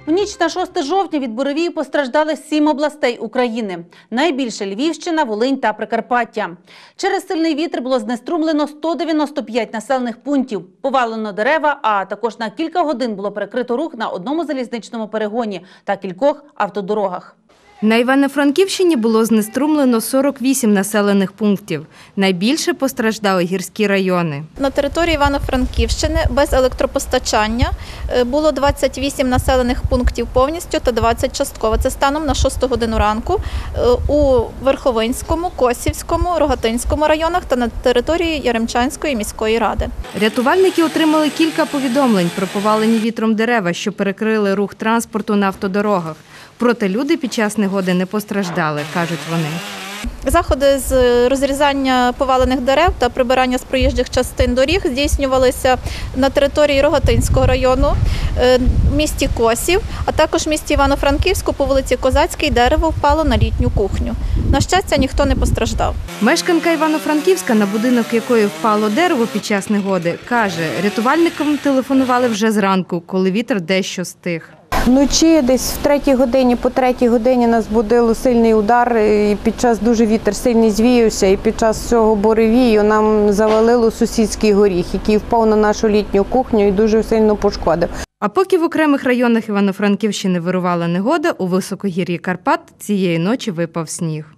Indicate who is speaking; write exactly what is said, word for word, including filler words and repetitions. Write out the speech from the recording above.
Speaker 1: В ніч на шосте жовтня від буревію постраждали сім областей України. Найбільше Львівщина, Волинь та Прикарпаття. Через сильний вітер було знеструмлено сто дев'яносто п'ять населених пунктів, повалено дерева, а також на кілька годин було перекрито рух на одному залізничному перегоні та кількох автодорогах.
Speaker 2: На Івано-Франківщині було знеструмлено сорок вісім населених пунктів. Найбільше постраждали гірські райони.
Speaker 3: На території Івано-Франківщини без електропостачання було двадцять вісім населених пунктів повністю та двадцять частково. Це станом на шосту годину ранку у Верховинському, Косівському, Рогатинському районах та на території Яремчанської міської ради.
Speaker 2: Рятувальники отримали кілька повідомлень про повалені вітром дерева, що перекрили рух транспорту на автодорогах. Проте люди під час негоди не постраждали, кажуть вони.
Speaker 3: Заходи з розрізання повалених дерев та прибирання з проїжджих частин доріг здійснювалися на території Рогатинського району, в місті Косів, а також в місті Івано-Франківську по вулиці Козацькій дерево впало на літню кухню. На щастя, ніхто не постраждав.
Speaker 2: Мешканка Івано-Франківська, на будинок якої впало дерево під час негоди, каже, рятувальникам телефонували вже зранку, коли вітер дещо стих.
Speaker 4: Вночі десь в третій годині, по третій годині нас будило сильний удар, і під час дуже вітер сильний звіявся, і під час цього буревію нам завалило сусідський горіх, який впав на нашу літню кухню і дуже сильно пошкодив.
Speaker 2: А поки в окремих районах Івано-Франківщини вирувала негода, у високогір'ї Карпат цієї ночі випав сніг.